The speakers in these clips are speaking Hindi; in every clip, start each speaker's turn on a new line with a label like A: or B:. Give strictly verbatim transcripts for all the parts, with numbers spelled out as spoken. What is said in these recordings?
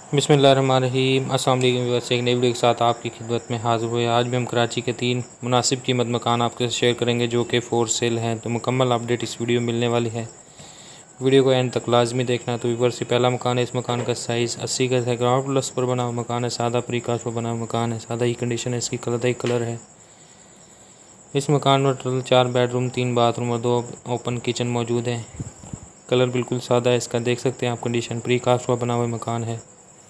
A: बिस्मिल्लाहिर्रहमानिर्रहीम। अस्सलाम वालेकुम व्यूअर्स, एक नई वीडियो के साथ आपकी खिदमत में हाज़िर हुए। आज भी हम कराची के तीन मुनासिब कीमत मकान आपके साथ शेयर करेंगे जो कि फ़ोर सेल हैं। तो मुकम्मल अपडेट इस वीडियो में मिलने वाली है, वीडियो को एंड तक लाजमी देखना। तो व्यूअर्स, पहला मकान है, इस मकान का साइज़ अस्सी गज है, ग्राउंड प्लस पर बना हुआ मकान है, सादा प्रीकास्ट पर बना हुआ मकान है, सादा ही कंडीशन है, इसकी कलर कलर है। इस मकान में टोटल चार बेडरूम, तीन बाथरूम और दो ओपन किचन मौजूद हैं। कलर बिल्कुल सादा है इसका, देख सकते हैं आप कंडीशन। प्रीकास्ट पर बना हुआ मकान है,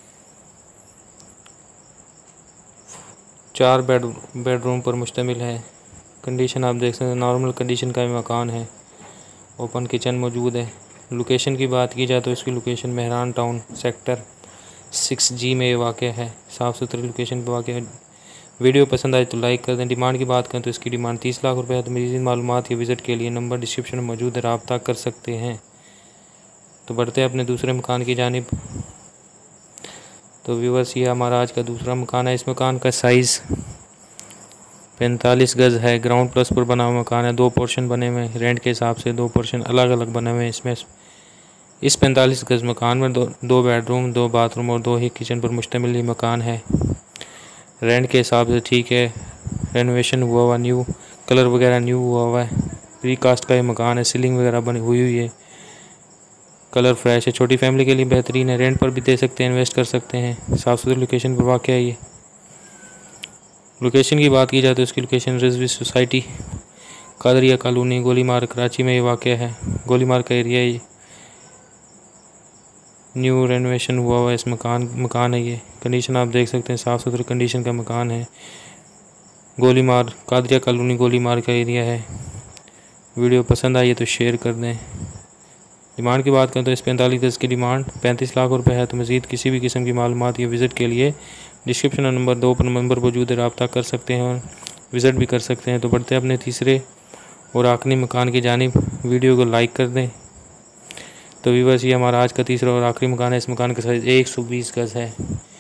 A: चार बेड बेडरूम पर मुश्तमिल है। कंडीशन आप देख सकते हैं, नॉर्मल कंडीशन का मकान है। ओपन किचन मौजूद है। लोकेशन की बात की जाए तो इसकी location Mehran town sector six G में वाक़ है। साफ़ सुथरी लोकेशन पर वाक़ है। वीडियो पसंद आए तो लाइक कर दें। डिमांड की बात करें तो इसकी डिमांड तीस लाख रुपए है। तो मज़ीद मालूमात या विज़िट के लिए नंबर डिस्क्रिप्शन में मौजूद है, रब्ता कर सकते हैं। तो बढ़ते हैं अपने दूसरे मकान की जानिब। तो व्यूअर्स, ये हमारा आज का दूसरा मकान है। इस मकान का साइज़ पैंतालीस गज़ है, ग्राउंड प्लस पर बना हुआ मकान है। दो पोर्शन बने हुए हैं, रेंट के हिसाब से दो पोर्शन अलग अलग बने हुए हैं। इसमें इस पैंतालीस गज़ मकान में दो दो बेडरूम, दो बाथरूम और दो ही किचन पर मुश्तमिल ही मकान है। रेंट के हिसाब से ठीक है, रेनोवेशन हुआ हुआ, न्यू कलर वगैरह न्यू हुआ हुआ है। प्रीकास्ट का ये मकान है, सीलिंग वगैरह बनी हुई हुई है, कलर फ्रेश है। छोटी फैमिली के लिए बेहतरीन है, रेंट पर भी दे सकते हैं, इन्वेस्ट कर सकते हैं। साफ़ सुथरी लोकेशन पर वाक़ है। ये लोकेशन की बात की जाए तो इसकी location Rizvi society, Qadria colony, Golimar, Karachi में ये वाक़ है। गोलीमार का एरिया है ये। न्यू रेनोवेशन हुआ हुआ इस मकान मकान है ये। कंडीशन आप देख सकते हैं, साफ़ सुथरी कंडीशन का मकान है। गोलीमार, कादरिया कॉलोनी, गोलीमार का एरिया है। वीडियो पसंद आई है तो शेयर कर दें। डिमांड की बात करें तो इस पैंतालीस गज़ की डिमांड पैंतीस लाख रुपए है। तो मज़ीद किसी भी किस्म की मालूमात या विज़िट के लिए डिस्क्रिप्शन नंबर दो पर नंबर मौजूद है, रब्ता कर सकते हैं और विज़िट भी कर सकते हैं। तो बढ़ते हैं अपने तीसरे और आखिरी मकान की जानिब। वीडियो को लाइक कर दें। तो व्यूअर्स, ये हमारा आज का तीसरा और आखिरी मकान है। इस मकान का साइज़ एक सौ बीस गज़ है।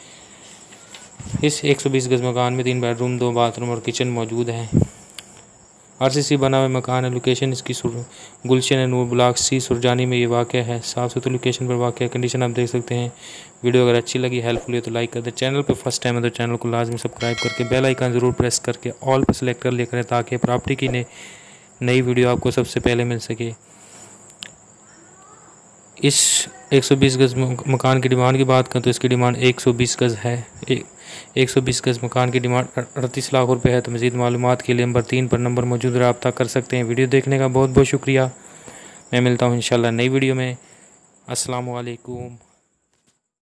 A: इस एक सौ बीस गज़ मकान में तीन बेडरूम, दो बाथरूम और किचन मौजूद है। आरसीसी बना हुआ मकान है। लोकेशन इसकी गुलशन नूर ब्लॉक सी सुरजानी में ये वाक़ है। साफ़ सुथरी लोकेशन पर वाक़ है। कंडीशन आप देख सकते हैं। वीडियो अगर अच्छी लगी, हेल्पफुल है तो लाइक कर दें। चैनल पर फर्स्ट टाइम है तो चैनल को लाजमी सब्सक्राइब करके बेल आइकन ज़रूर प्रेस करके ऑल पर सेलेक्ट कर लिया करें, ताकि प्रॉपर्टी की नई नई वीडियो आपको सबसे पहले मिल सके। इस एक सौ बीस गज़ मकान की डिमांड की बात करें तो इसकी डिमांड एक सौ बीस गज़ है। एक सौ बीस गज़ मकान की डिमांड अड़तीस लाख रुपए है। तो मज़ीद मालूमात के लिए नंबर तीन पर नंबर मौजूद, रब्ता कर सकते हैं। वीडियो देखने का बहुत बहुत शुक्रिया। मैं मिलता हूँ इंशाल्लाह नई वीडियो में। अस्सलाम वालेकुम।